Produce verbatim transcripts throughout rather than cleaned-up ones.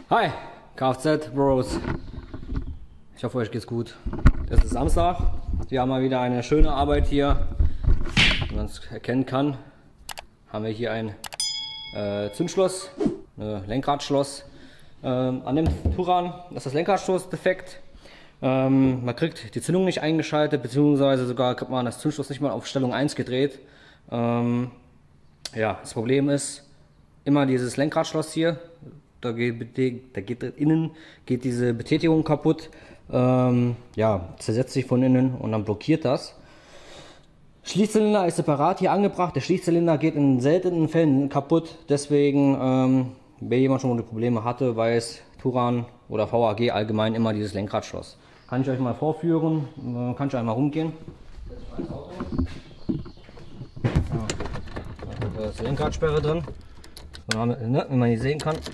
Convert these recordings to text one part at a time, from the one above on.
Hi, Kfz Bros. Ich hoffe, euch geht's gut. Es ist Samstag. Wir haben mal wieder eine schöne Arbeit hier. Wie man es erkennen kann, haben wir hier ein äh, Zündschloss, ein Lenkradschloss ähm, an dem Touran. Das ist das Lenkradschloss defekt. Ähm, man kriegt die Zündung nicht eingeschaltet, beziehungsweise sogar kriegt man das Zündschloss nicht mal auf Stellung eins gedreht. Ähm, ja, das Problem ist immer dieses Lenkradschloss hier. Da geht, da geht innen geht diese Betätigung kaputt. Ähm, ja, zersetzt sich von innen und dann blockiert das. Schließzylinder ist separat hier angebracht. Der Schließzylinder geht in seltenen Fällen kaputt. Deswegen, ähm, wer jemand schon mal die Probleme hatte, weiß, Touran oder V A G allgemein immer dieses Lenkradschloss. Kann ich euch mal vorführen. Äh, kann ich einmal rumgehen. Da ist die Lenkradsperre drin. Ne, wenn man die sehen kann.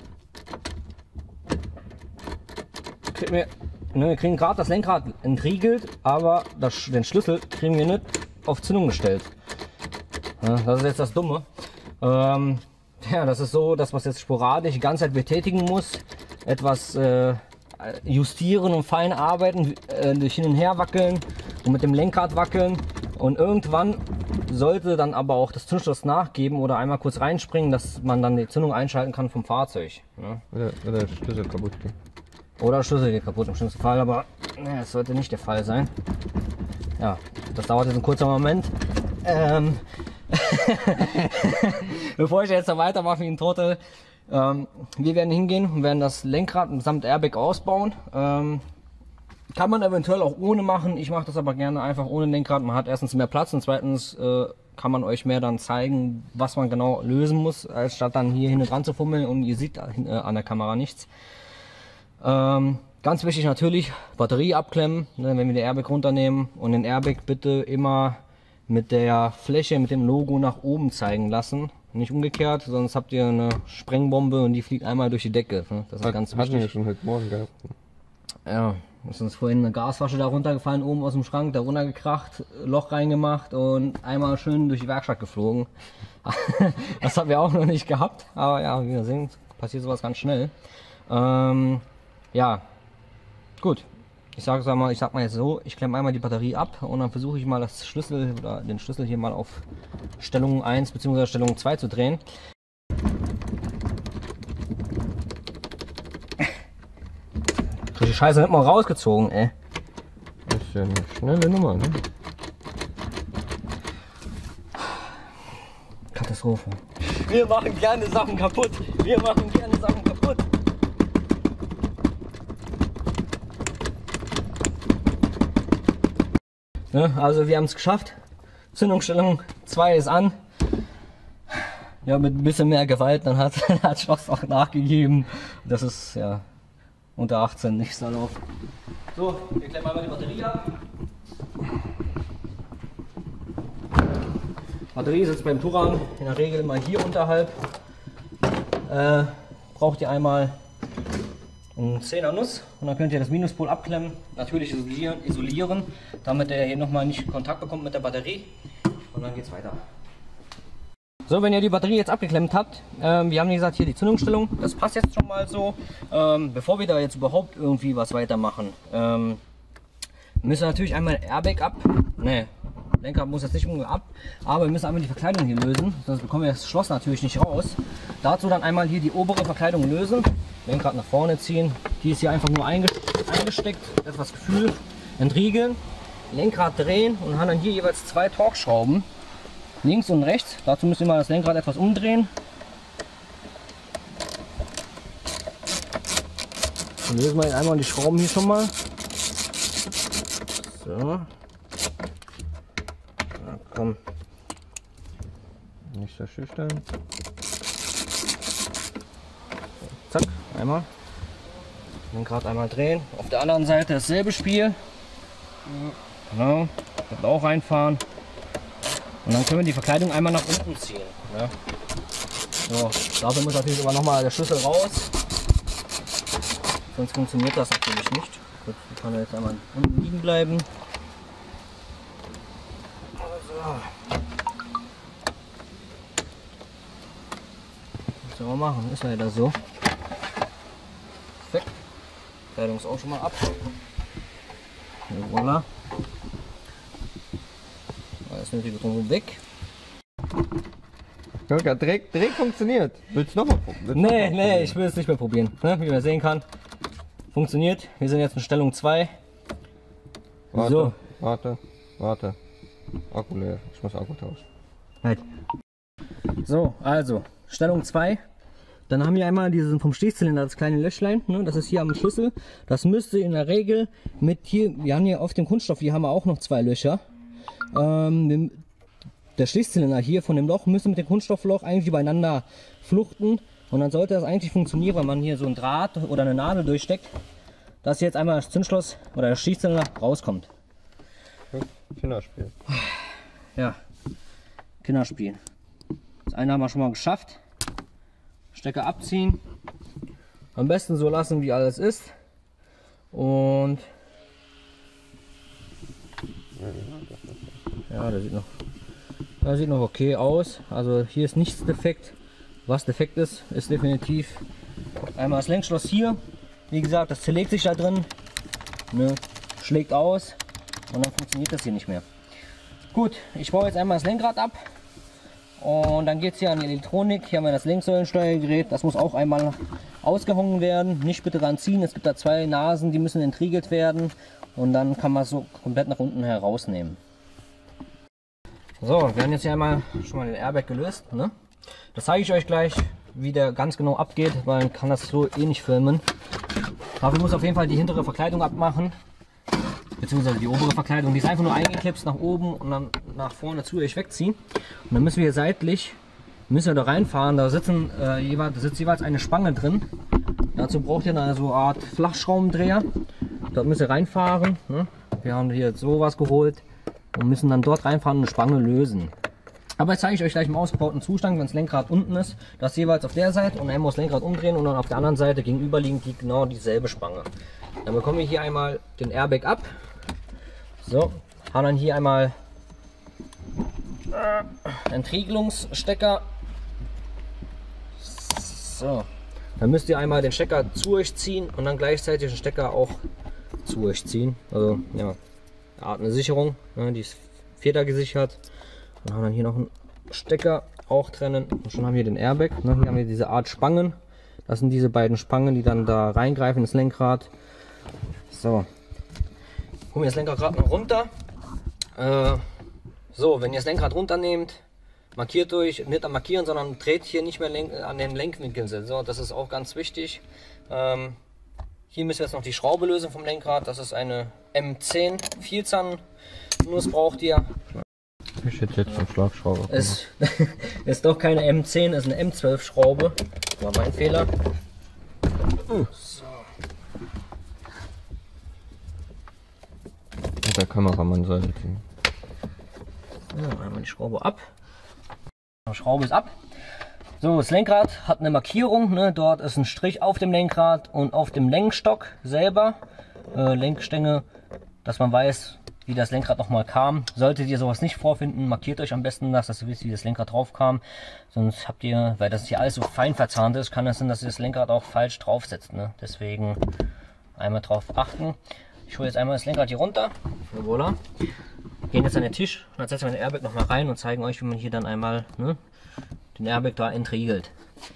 Wir, ne, wir kriegen gerade das Lenkrad entriegelt, aber das, den Schlüssel kriegen wir nicht auf Zündung gestellt. Ja, das ist jetzt das Dumme. Ähm, ja, das ist so, dass man es jetzt sporadisch die ganze Zeit betätigen muss, etwas äh, justieren und fein arbeiten, äh, durch hin und her wackeln und mit dem Lenkrad wackeln. Und irgendwann sollte dann aber auch das Zündschloss nachgeben oder einmal kurz reinspringen, dass man dann die Zündung einschalten kann vom Fahrzeug. Ja. Oder, oder der Schlüssel kaputt geht. Oder der Schlüssel geht kaputt im schlimmsten Fall, aber ne, das sollte nicht der Fall sein. Ja, das dauert jetzt ein kurzer Moment. Ähm, Bevor ich jetzt noch weitermache wie ein Trottel, ähm, wir werden hingehen und werden das Lenkrad samt Airbag ausbauen. Ähm, kann man eventuell auch ohne machen, ich mache das aber gerne einfach ohne Lenkrad. Man hat erstens mehr Platz und zweitens äh, kann man euch mehr dann zeigen, was man genau lösen muss, als statt dann hier hinten dran zu fummeln und ihr seht äh, an der Kamera nichts. Ähm, ganz wichtig natürlich, Batterie abklemmen, ne, wenn wir den Airbag runternehmen, und den Airbag bitte immer mit der Fläche, mit dem Logo nach oben zeigen lassen. Nicht umgekehrt, sonst habt ihr eine Sprengbombe und die fliegt einmal durch die Decke. Ne? Das ist Hat, ganz hatten wichtig. wir schon heute Morgen gehabt. Ja, ist uns vorhin eine Gasflasche da runtergefallen, oben aus dem Schrank, da runtergekracht, Loch reingemacht und einmal schön durch die Werkstatt geflogen. Das haben wir auch noch nicht gehabt, aber ja, wie wir sehen, passiert sowas ganz schnell. Ähm, Ja, gut. Ich sage sag mal, ich sag mal jetzt so, ich klemme einmal die Batterie ab und dann versuche ich mal das Schlüssel oder den Schlüssel hier mal auf Stellung eins bzw. Stellung zwei zu drehen. Krieg die Scheiße nicht mal rausgezogen, ey. Das ist ja eine schnelle Nummer, ne? Katastrophe. Wir machen gerne Sachen kaputt. Wir machen gerne Sachen kaputt. Ne, also wir haben es geschafft. Zündungsstellung zwei ist an. Ja, mit ein bisschen mehr Gewalt, dann hat das Schloss auch nachgegeben. Das ist ja unter achtzehn, nicht salopp. So, wir klemmen einmal die Batterie ab. Batterie sitzt beim Touran in der Regel immer hier unterhalb. Äh, braucht ihr einmal einen zehner Nuss und dann könnt ihr das Minuspol abklemmen, natürlich isolieren, isolieren, damit er hier nochmal nicht in Kontakt bekommt mit der Batterie, und dann geht's weiter. So, wenn ihr die Batterie jetzt abgeklemmt habt, ähm, wir haben wie gesagt hier die Zündungsstellung, das passt jetzt schon mal so. Ähm, bevor wir da jetzt überhaupt irgendwie was weitermachen, ähm, müssen wir natürlich einmal Airbag ab, ne, Lenker muss jetzt nicht ab, aber wir müssen einmal die Verkleidung hier lösen, sonst bekommen wir das Schloss natürlich nicht raus. Dazu dann einmal hier die obere Verkleidung lösen, Lenkrad nach vorne ziehen, die ist hier einfach nur eingesteckt, etwas Gefühl, entriegeln, Lenkrad drehen und haben dann hier jeweils zwei Torx-Schrauben, links und rechts. Dazu müssen wir mal das Lenkrad etwas umdrehen. Dann lösen wir einmal die Schrauben hier schon mal. So. Na, komm. Nicht so schüchtern. Zack, einmal. Lenkrad einmal drehen. Auf der anderen Seite dasselbe Spiel. Genau, das auch reinfahren. Und dann können wir die Verkleidung einmal nach unten ziehen. Ja. So, dafür muss natürlich immer noch mal der Schlüssel raus. Sonst funktioniert das natürlich nicht. Gut, die kann jetzt einmal unten liegen bleiben. So. Was soll man machen? Ist leider so. Verkleidung ist auch schon mal ab. Voilà. Das nimmt die Betonung weg. Ja, direkt, direkt funktioniert. Willst du nochmal probieren? Nee, nee, ich will es nicht mehr probieren. Ne? Wie man sehen kann, funktioniert. Wir sind jetzt in Stellung zwei. Warte, So. warte, warte. Akku leer. Ich muss Akku tauschen. Halt. So, also Stellung zwei. Dann haben wir einmal diesen vom Stichzylinder das kleine Löchlein, ne? Das ist hier am Schlüssel. Das müsste in der Regel mit hier, wir haben hier auf dem Kunststoff, hier haben wir auch noch zwei Löcher. Ähm, der Stichzylinder hier von dem Loch müsste mit dem Kunststoffloch eigentlich übereinander fluchten. Und dann sollte das eigentlich funktionieren, wenn man hier so ein Draht oder eine Nadel durchsteckt, dass jetzt einmal das Zündschloss oder der Stichzylinder rauskommt. Kinderspiel. Ja, Kinderspiel. Das eine haben wir schon mal geschafft. Stecker abziehen. Am besten so lassen, wie alles ist. Und ja, der sieht noch, der sieht noch okay aus. Also hier ist nichts defekt. Was defekt ist, ist definitiv einmal das Lenkschloss hier. Wie gesagt, das zerlegt sich da drin, ne, schlägt aus und dann funktioniert das hier nicht mehr. Gut, ich baue jetzt einmal das Lenkrad ab. Und dann geht es hier an die Elektronik. Hier haben wir das Lenksäulensteuergerät. Das muss auch einmal ausgehangen werden. Nicht bitte ranziehen. Es gibt da zwei Nasen, die müssen entriegelt werden. Und dann kann man es so komplett nach unten herausnehmen. So, wir haben jetzt hier einmal schon mal den Airbag gelöst. Ne? Das zeige ich euch gleich, wie der ganz genau abgeht, weil man kann das so eh nicht filmen. Dafür muss auf jeden Fall die hintere Verkleidung abmachen. Beziehungsweise die obere Verkleidung, die ist einfach nur eingeklipst nach oben und dann nach vorne zu euch wegziehen. Und dann müssen wir hier seitlich, müssen wir da reinfahren, da, sitzen, äh, jeweils, da sitzt jeweils eine Spange drin. Dazu braucht ihr eine so eine Art Flachschraubendreher. Dort müsst ihr reinfahren. Ne? Wir haben hier jetzt sowas geholt und müssen dann dort reinfahren und eine Spange lösen. Aber jetzt zeige ich euch gleich im ausgebauten Zustand, wenn das Lenkrad unten ist. Das jeweils auf der Seite und einmal das Lenkrad umdrehen und dann auf der anderen Seite gegenüberliegend die, genau dieselbe Spange. Dann bekommen wir hier einmal den Airbag ab. So, haben dann hier einmal einen Entriegelungsstecker. So, dann müsst ihr einmal den Stecker zu euch ziehen und dann gleichzeitig den Stecker auch zu euch ziehen. Also ja, eine Sicherung, ne, die ist vierter gesichert. Und haben dann hier noch einen Stecker auch trennen. Und schon haben wir den Airbag. Ne, hier haben wir diese Art Spangen. Das sind diese beiden Spangen, die dann da reingreifen ins Lenkrad. So. Holen wir das Lenkrad gerade noch runter. Äh, so, wenn ihr das Lenkrad runternehmt, markiert euch, nicht am Markieren, sondern dreht hier nicht mehr an den Lenkwinkeln. So, das ist auch ganz wichtig. Ähm, hier müssen wir jetzt noch die Schraube lösen vom Lenkrad. Das ist eine M zehn Vielzahn. Nuss braucht ihr. Ich hätte jetzt zum Schlagschrauber. Es ist doch keine M zehn, ist eine M zwölf Schraube. War mein Fehler. Uh. So. Der Kameramann sollte ziehen. So, einmal die Schraube ab. Die Schraube ist ab. So, das Lenkrad hat eine Markierung. Ne? Dort ist ein Strich auf dem Lenkrad und auf dem Lenkstock selber. Äh, Lenkstänge, dass man weiß, wie das Lenkrad nochmal kam. Solltet ihr sowas nicht vorfinden, markiert euch am besten das, dass ihr wisst, wie das Lenkrad drauf kam. Sonst habt ihr, weil das hier alles so fein verzahnt ist, kann es sein, dass ihr das Lenkrad auch falsch draufsetzt. Ne? Deswegen einmal drauf achten. Ich hole jetzt einmal das Lenkrad hier runter. Voilà. Gehen jetzt an den Tisch und dann setzen wir den Airbag noch mal rein und zeigen euch, wie man hier dann einmal, ne, den Airbag da entriegelt.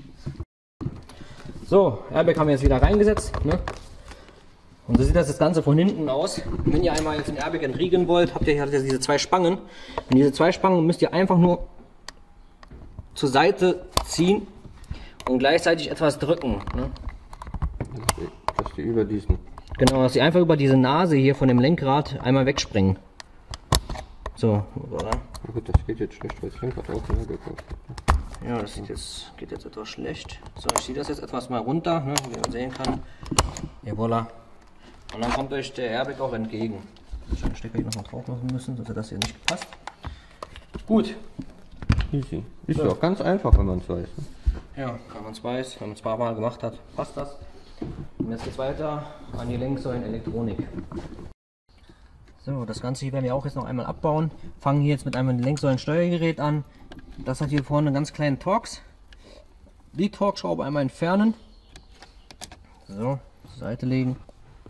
So, Airbag haben wir jetzt wieder reingesetzt. Ne? Und so sieht das, das Ganze von hinten aus. Wenn ihr einmal jetzt den Airbag entriegeln wollt, habt ihr hier diese zwei Spangen. Und diese zwei Spangen müsst ihr einfach nur zur Seite ziehen und gleichzeitig etwas drücken. Ne? Dass die über diesen. Genau, dass sie einfach über diese Nase hier von dem Lenkrad einmal wegspringen. So, oder? Na gut, das geht jetzt schlecht, weil das Lenkrad auch mehr gekauft hat. Ja, das sieht jetzt, geht jetzt etwas schlecht. So, ich ziehe das jetzt etwas mal runter, ne, wie man sehen kann. Ja, voilà. Und dann kommt euch der Airbag auch entgegen. Ich habe den Stecker hier noch mal drauf machen müssen, sonst hat das hier nicht gepasst. Gut. Easy. Ist ja auch ganz einfach, wenn man es weiß. Ne? Ja, wenn man es weiß, wenn man es ein paar Mal gemacht hat, passt das. Und jetzt geht es weiter an die Lenksäulen-Elektronik. So, das Ganze hier werden wir auch jetzt noch einmal abbauen. Fangen hier jetzt mit einem Lenksäulen-Steuergerät an. Das hat hier vorne einen ganz kleinen Torx. Die Torx-Schraube einmal entfernen. So, zur Seite legen.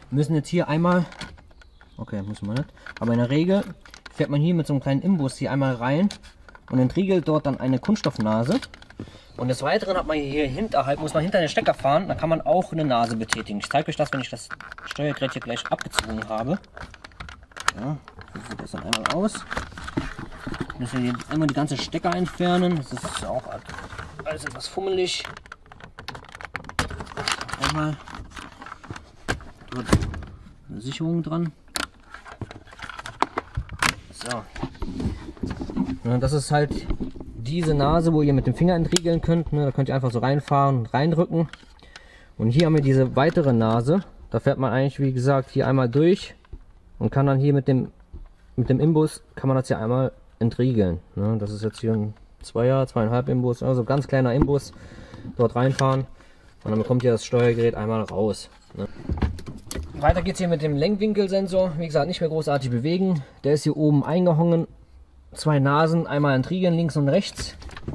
Wir müssen jetzt hier einmal, okay, müssen wir nicht, aber in der Regel fährt man hier mit so einem kleinen Imbus hier einmal rein und entriegelt dort dann eine Kunststoffnase. Und des Weiteren hat man hier hinterhalb, muss man hinter den Stecker fahren, da kann man auch eine Nase betätigen. Ich zeige euch das, wenn ich das Steuergerät hier gleich abgezogen habe. Ja, so sieht das dann einmal aus. Müssen wir hier einmal die ganze Stecker entfernen. Das ist auch alles etwas fummelig. Einmal dort eine Sicherung dran. So. Ja, das ist halt diese Nase, wo ihr mit dem Finger entriegeln könnt. Ne? Da könnt ihr einfach so reinfahren und reindrücken. Und hier haben wir diese weitere Nase. Da fährt man eigentlich, wie gesagt, hier einmal durch und kann dann hier mit dem mit dem Imbus kann man das hier einmal entriegeln. Ne? Das ist jetzt hier ein Zweier, zweieinhalb Imbus, also ganz kleiner Imbus. Dort reinfahren und dann bekommt ihr das Steuergerät einmal raus. Ne? Weiter geht es hier mit dem Lenkwinkelsensor. Wie gesagt, nicht mehr großartig bewegen. Der ist hier oben eingehangen. Zwei Nasen, einmal entriegeln, links und rechts.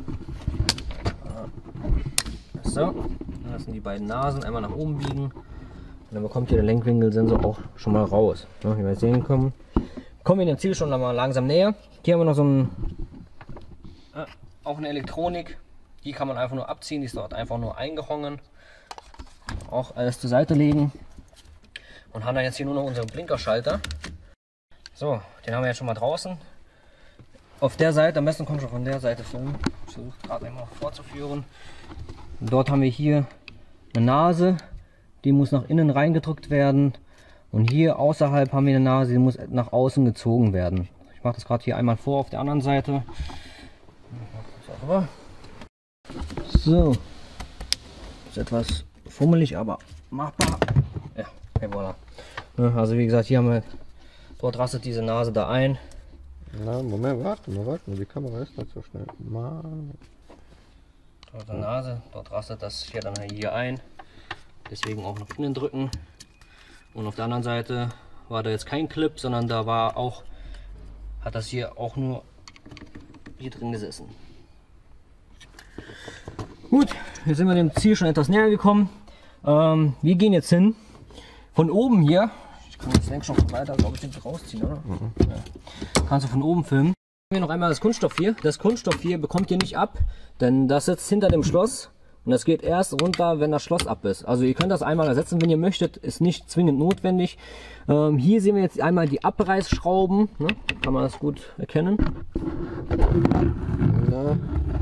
So, das sind die beiden Nasen, einmal nach oben biegen. Und dann bekommt ihr der Lenkwinkelsensor auch schon mal raus. Ne, wie wir sehen können. Kommen wir dem Ziel schon mal langsam näher. Hier haben wir noch so ein, äh, auch eine Elektronik. Die kann man einfach nur abziehen, die ist dort einfach nur eingehangen. Auch alles zur Seite legen. Und haben dann jetzt hier nur noch unseren Blinkerschalter. So, den haben wir jetzt schon mal draußen. Auf der Seite, am besten kommt schon von der Seite filmen. Ich versuche gerade einmal vorzuführen. Und dort haben wir hier eine Nase, die muss nach innen reingedrückt werden. Und hier außerhalb haben wir eine Nase, die muss nach außen gezogen werden. Ich mache das gerade hier einmal vor auf der anderen Seite. So, ist etwas fummelig, aber machbar. Ja, okay, voilà. Also wie gesagt, hier haben wir, dort rastet diese Nase da ein. Na, Moment, warte mal, warte mal, die Kamera ist nicht so schnell. Mann. Dort die Nase, dort rastet das hier dann hier ein. Deswegen auch nach innen drücken. Und auf der anderen Seite war da jetzt kein Clip, sondern da war auch, hat das hier auch nur hier drin gesessen. Gut, jetzt sind wir dem Ziel schon etwas näher gekommen. Ähm, wir gehen jetzt hin. Von oben hier, ich kann das Lenk schon weiter, glaube ich, nicht rausziehen, oder? Mhm. Ja. Kannst du von oben filmen. Hier noch einmal das Kunststoff hier. Das Kunststoff hier bekommt ihr nicht ab, denn das sitzt hinter dem Schloss. Und das geht erst runter, wenn das Schloss ab ist. Also ihr könnt das einmal ersetzen, wenn ihr möchtet, ist nicht zwingend notwendig. Ähm, hier sehen wir jetzt einmal die Abreißschrauben, ne? Kann man das gut erkennen. Ja.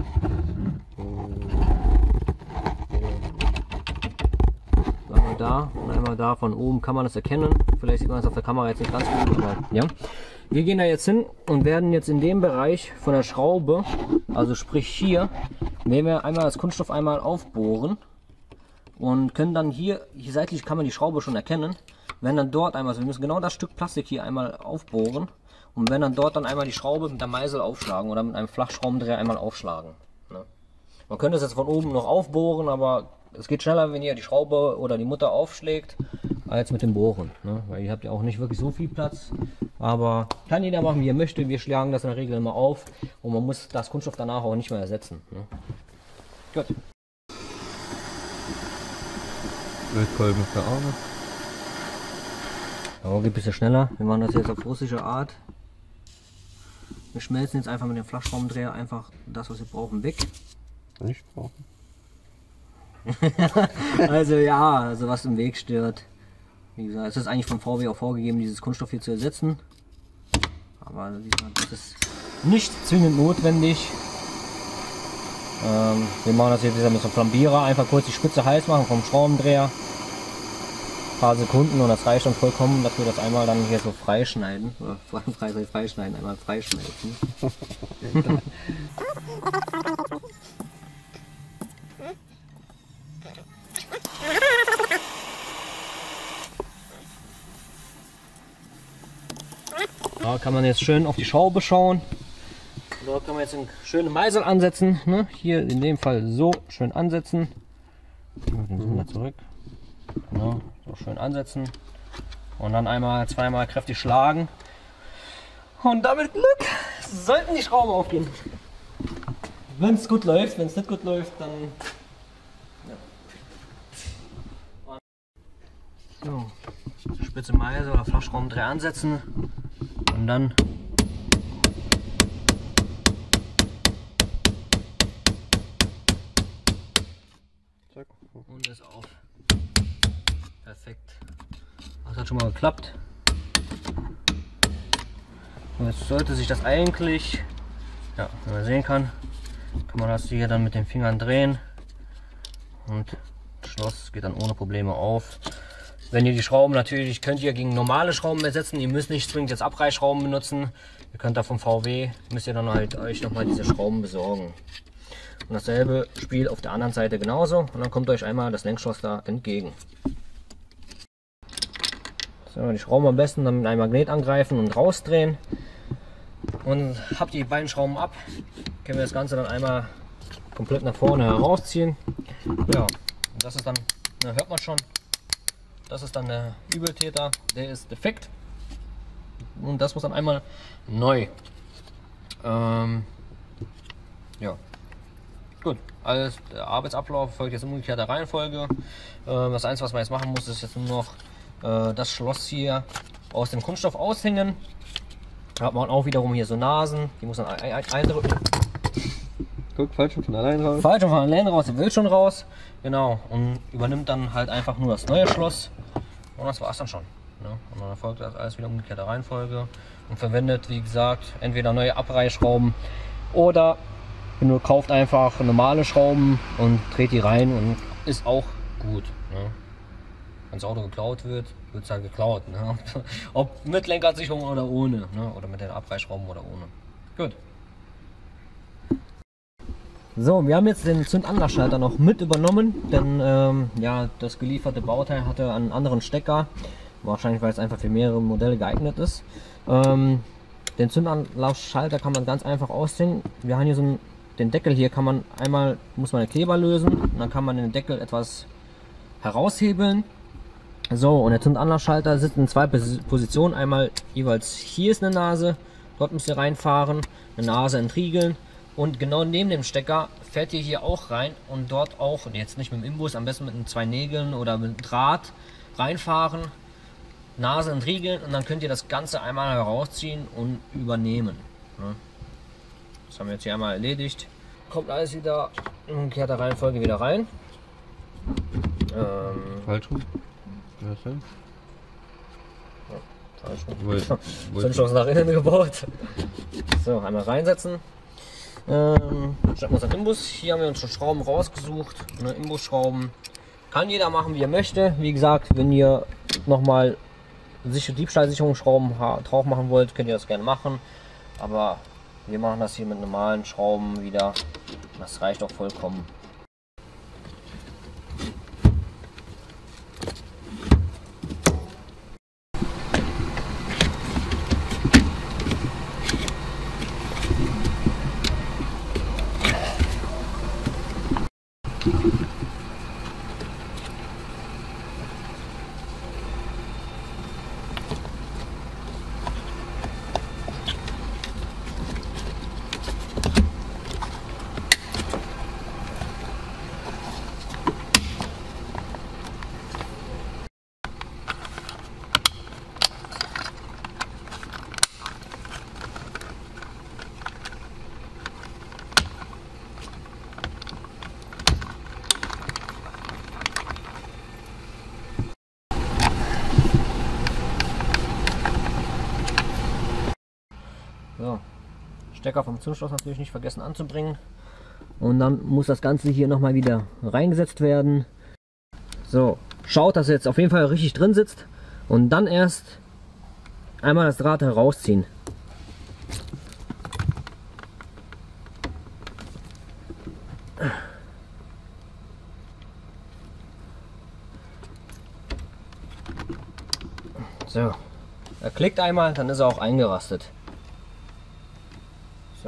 Einmal da und einmal da, von oben kann man das erkennen. Vielleicht sieht man das auf der Kamera jetzt nicht ganz gut, aber ja. Wir gehen da jetzt hin und werden jetzt in dem Bereich von der Schraube, also sprich hier, werden wir einmal das Kunststoff einmal aufbohren und können dann hier, hier seitlich kann man die Schraube schon erkennen, werden dann dort einmal, also wir müssen genau das Stück Plastik hier einmal aufbohren und werden dann dort dann einmal die Schraube mit der Meißel aufschlagen oder mit einem Flachschraubendreher einmal aufschlagen. Ne? Man könnte es jetzt von oben noch aufbohren, aber es geht schneller, wenn ihr die Schraube oder die Mutter aufschlägt, als mit dem Bohren. Ne? Weil ihr habt ja auch nicht wirklich so viel Platz. Aber kann jeder machen, wie er möchte. Wir schlagen das in der Regel immer auf und man muss das Kunststoff danach auch nicht mehr ersetzen. Ne? Gut. Mit Kolben für Arme. Ja, geht ein bisschen schneller. Wir machen das jetzt auf russische Art. Wir schmelzen jetzt einfach mit dem Flachschraubendreher einfach das, was wir brauchen, weg. Nicht brauchen. Also ja, also was im Weg stört. Wie gesagt, es ist eigentlich vom V W auch vorgegeben, dieses Kunststoff hier zu ersetzen. Aber wie gesagt, das ist nicht zwingend notwendig. Ähm, wir machen das jetzt mit so einem Flambierer, einfach kurz die Spitze heiß machen vom Schraubendreher. Ein paar Sekunden und das reicht dann vollkommen, dass wir das einmal dann hier so freischneiden. Oder frei, freischneiden, einmal freischmelzen. Da kann man jetzt schön auf die Schraube schauen. Dort kann man jetzt einen schönen Meißel ansetzen. Ne? Hier in dem Fall so schön ansetzen. Den sind wir zurück. Ja, so schön ansetzen. Und dann einmal, zweimal kräftig schlagen. Und damit Glück sollten die Schrauben aufgehen. Wenn es gut läuft, wenn es nicht gut läuft, dann. Ja. So. Spitze Meise oder Flachschraubendreher ansetzen und dann Zack. und ist auf. Perfekt. Das hat schon mal geklappt. Und jetzt sollte sich das eigentlich, ja, wenn man sehen kann, kann man das hier dann mit den Fingern drehen und das Schloss geht dann ohne Probleme auf. Wenn ihr die Schrauben natürlich, könnt ihr gegen normale Schrauben ersetzen, ihr müsst nicht zwingend jetzt Abreißschrauben benutzen. Ihr könnt da vom V W, müsst ihr dann halt euch nochmal diese Schrauben besorgen. Und dasselbe spielt auf der anderen Seite genauso und dann kommt euch einmal das Lenkschloss da entgegen. So, die Schrauben am besten dann mit einem Magnet angreifen und rausdrehen. Und habt die beiden Schrauben ab, können wir das Ganze dann einmal komplett nach vorne herausziehen. Ja, und das ist dann, da hört man schon, das ist dann der Übeltäter, der ist defekt. Und das muss dann einmal neu. Ähm, ja, gut, alles, der Arbeitsablauf folgt jetzt in umgekehrter Reihenfolge. Ähm, das Einzige, was man jetzt machen muss, ist jetzt nur noch äh, das Schloss hier aus dem Kunststoff aushängen. Da hat man auch wiederum hier so Nasen, die muss man ein, ein, eindrücken. Guck, falsch von allein raus. Falsch von alleine raus, der will schon raus. Genau, und übernimmt dann halt einfach nur das neue Schloss. Und das war es dann schon. Ne? Und dann erfolgt das alles wieder umgekehrte Reihenfolge. Und verwendet, wie gesagt, entweder neue Abreißschrauben oder nur kauft einfach normale Schrauben und dreht die rein und ist auch gut. Ne? Wenn das Auto geklaut wird, wird es halt geklaut. Ne? Ob mit Lenkradzsicherung oder ohne. Ne? Oder mit den Abreißschrauben oder ohne. Gut. So, wir haben jetzt den Zündanlassschalter noch mit übernommen, denn ähm, ja, das gelieferte Bauteil hatte einen anderen Stecker. Wahrscheinlich, weil es einfach für mehrere Modelle geeignet ist. Ähm, den Zündanlassschalter kann man ganz einfach ausziehen. Wir haben hier so einen, den Deckel hier kann man einmal, muss man den Kleber lösen. Und dann kann man den Deckel etwas heraushebeln. So, und der Zündanlassschalter sitzt in zwei Positionen. Einmal jeweils hier ist eine Nase, dort müsst ihr reinfahren, eine Nase entriegeln. Und genau neben dem Stecker fährt ihr hier auch rein und dort auch, und jetzt nicht mit dem Imbus, am besten mit zwei Nägeln oder mit Draht reinfahren, Nase entriegeln und dann könnt ihr das Ganze einmal herausziehen und übernehmen. Das haben wir jetzt hier einmal erledigt. Kommt alles wieder in umgekehrter Reihenfolge wieder rein. Ähm, Falsch rum. Ja, ist hin. falsch rum. Wo- wo ist- Zündschloss nach innen gebaut. So, einmal reinsetzen. Ähm, statt uns einen Imbus. Hier haben wir uns schon Schrauben rausgesucht. Ne, Imbusschrauben. Kann jeder machen, wie er möchte. Wie gesagt, wenn ihr nochmal Diebstahlsicherungsschrauben drauf machen wollt, könnt ihr das gerne machen. Aber wir machen das hier mit normalen Schrauben wieder. Das reicht auch vollkommen. So, Stecker vom Zündschloss natürlich nicht vergessen anzubringen. Und dann muss das Ganze hier nochmal wieder reingesetzt werden. So, schaut, dass er jetzt auf jeden Fall richtig drin sitzt. Und dann erst einmal das Draht herausziehen. So, er klickt einmal, dann ist er auch eingerastet. So.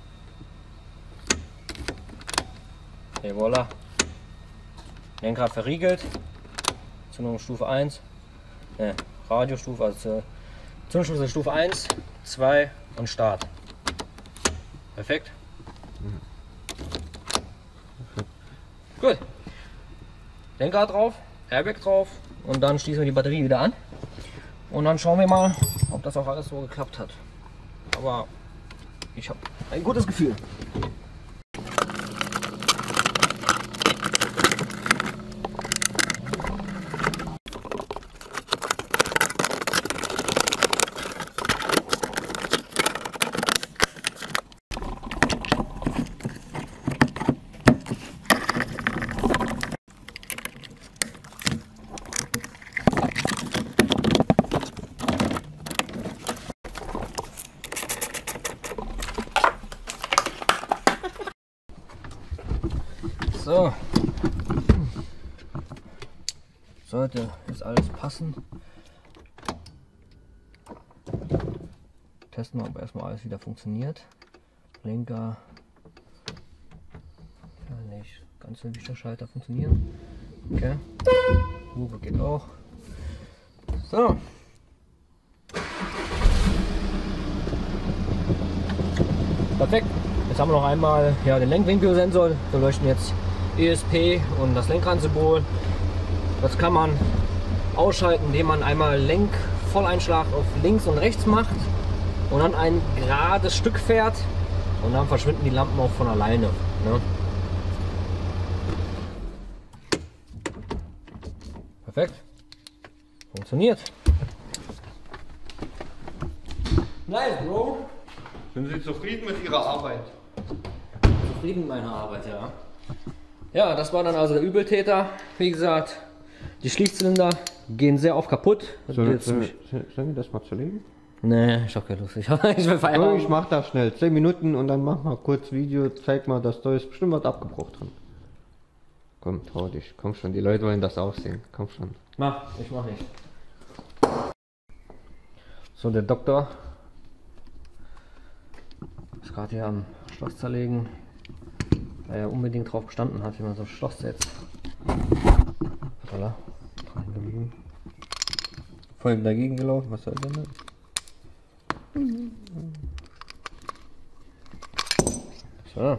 Okay, voilà. Lenkrad verriegelt. Zündungsstufe eins. Ne, Radiostufe, also Zündungsstufe Stufe eins, zwei und Start. Perfekt. Mhm. Gut. Lenkrad drauf, Airbag drauf und dann schließen wir die Batterie wieder an. Und dann schauen wir mal, ob das auch alles so geklappt hat. Aber ich habe ein gutes Gefühl. So, sollte jetzt alles passen. Testen wir, ob erstmal alles wieder funktioniert. Lenker, ja nicht, ganz so wichtiger Schalter funktionieren. Okay, Hupe geht auch. So. Perfekt. Jetzt haben wir noch einmal ja, den Lenkwinkelsensor. Wir leuchten jetzt E S P und das Lenkrad-Symbol. Das kann man ausschalten, indem man einmal Lenkvolleinschlag auf links und rechts macht und dann ein gerades Stück fährt und dann verschwinden die Lampen auch von alleine. Ne? Perfekt. Funktioniert. Nice, Bro. Sind Sie zufrieden mit Ihrer Arbeit? Zufrieden mit meiner Arbeit, ja. Ja, das war dann also der Übeltäter. Wie gesagt, die Schließzylinder gehen sehr oft kaputt. Sollen soll, soll, soll wir das mal zerlegen? Nee, ich hab keine Lust. Ich, ich will Oh, Feierabend. ich mach das schnell. zehn Minuten und dann mach mal kurz Video. Zeig mal, dass da ist bestimmt was abgebrochen drin. Komm, trau dich. Komm schon, die Leute wollen das auch sehen. Komm schon. Mach, ich mach nicht. So, der Doktor ist gerade hier am Schloss zerlegen, weil er unbedingt drauf bestanden hat, wie man so ein Schloss setzt. Voilà. Voll dagegen gelaufen, was soll denn das? So, okay.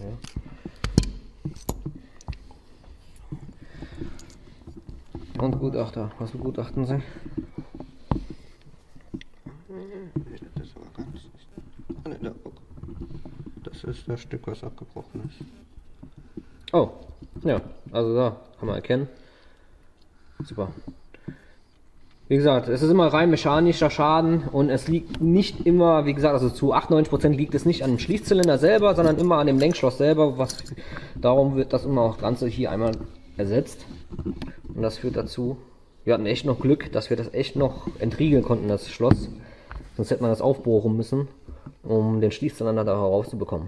Und Gutachter, was für Gutachten sind? Das war ganz. Das ist das Stück, was abgebrochen ist. Oh, ja, also da kann man erkennen. Super. Wie gesagt, es ist immer rein mechanischer Schaden und es liegt nicht immer, wie gesagt, also zu achtundneunzig Prozent liegt es nicht an dem Schließzylinder selber, sondern immer an dem Lenkschloss selber. Was, darum wird das immer auch Ganze hier einmal ersetzt. Und das führt dazu, wir hatten echt noch Glück, dass wir das echt noch entriegeln konnten, das Schloss. Sonst hätte man das aufbohren müssen, um den Schließzylinder da herauszubekommen.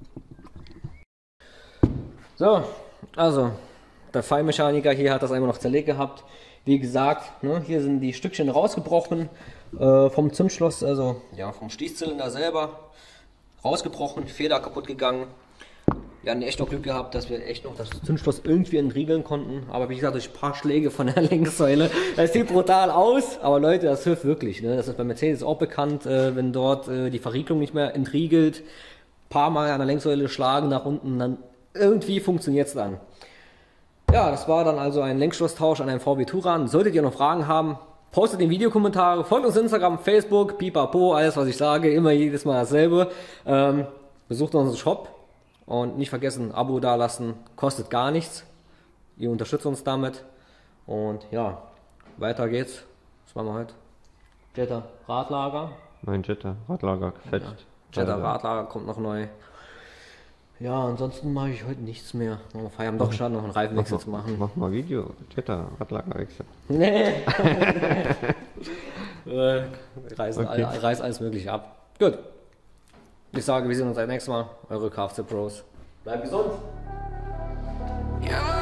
So, also der Feinmechaniker hier hat das einmal noch zerlegt gehabt. Wie gesagt, ne, hier sind die Stückchen rausgebrochen äh, vom Zündschloss, also ja, vom Schließzylinder selber rausgebrochen, Feder kaputt gegangen. Wir hatten echt noch Glück gehabt, dass wir echt noch das Zündschloss irgendwie entriegeln konnten. Aber wie gesagt, durch ein paar Schläge von der Lenksäule. Das sieht brutal aus, aber Leute, das hilft wirklich. Ne? Das ist bei Mercedes auch bekannt, äh, wenn dort äh, die Verriegelung nicht mehr entriegelt, ein paar Mal an der Lenksäule schlagen nach unten, dann irgendwie funktioniert es dann. Ja, das war dann also ein Lenkschlosstausch an einem V W Touran. Solltet ihr noch Fragen haben, postet in Videokommentare, folgt uns Instagram, Facebook, pipapo, alles was ich sage, immer jedes Mal dasselbe. Ähm, besucht unseren Shop und nicht vergessen, Abo dalassen, kostet gar nichts. Ihr unterstützt uns damit. Und ja, weiter geht's. Was machen wir heute? Jetta Radlager. Mein Jetta Radlager gefetzt. Ja, Jetta Radlager kommt noch neu. Ja, ansonsten mache ich heute nichts mehr. Machen wir Feierabend doch schon noch einen Reifenwechsel zu machen. Mach mal Video. Jetta Radlager wechseln. Nee. äh, reißen, Okay. all, reiß alles mögliche ab. Gut. Ich sage, wir sehen uns das nächste Mal. Eure Kfz Pros. Bleibt gesund. Ja.